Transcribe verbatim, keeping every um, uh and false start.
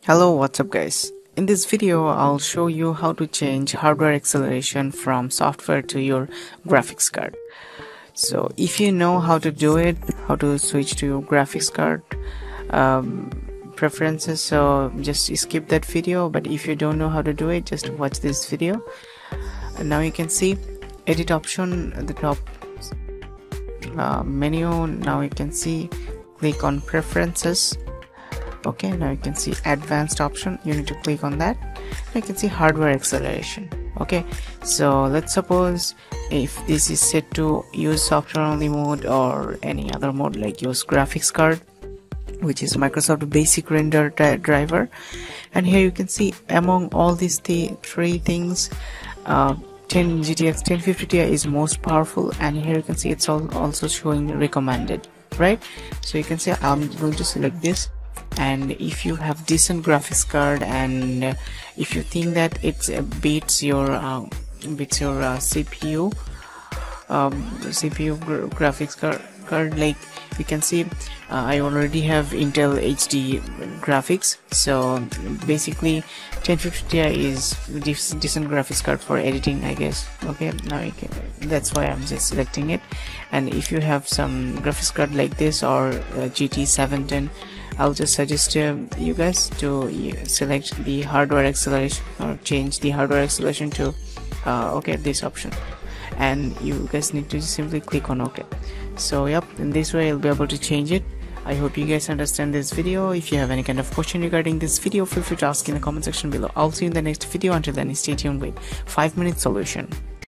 Hello, what's up guys? In this video I'll show you how to change hardware acceleration from software to your graphics card. So if you know how to do it, how to switch to your graphics card um, preferences, so just skip that video. But if you don't know how to do it, just watch this video. And now you can see edit option at the top uh, menu. Now you can see click on preferences. Okay, now you can see advanced option, you need to click on that. Now you can see hardware acceleration. Okay, so let's suppose if this is set to use software only mode or any other mode, like use graphics card, which is Microsoft basic render driver. And here you can see among all these th three things, uh, ten G T X ten fifty Ti is most powerful, and here you can see it's all also showing recommended, right? So you can see I'm going to select this. And if you have decent graphics card, and uh, if you think that it uh, beats your uh, beats your uh, C P U um, C P U gra graphics card, card like you can see, uh, I already have Intel H D graphics, so basically ten fifty Ti is decent graphics card for editing, I guess. Okay, now you can, that's why I'm just selecting it. And if you have some graphics card like this or uh, G T seven ten, I'll just suggest uh, you guys to uh, select the hardware acceleration or change the hardware acceleration to uh, okay, this option, and you guys need to simply click on OK. So yep, in this way you'll be able to change it. I hope you guys understand this video. If you have any kind of question regarding this video, feel free to ask in the comment section below. I'll see you in the next video. Until then, stay tuned with five minute solution.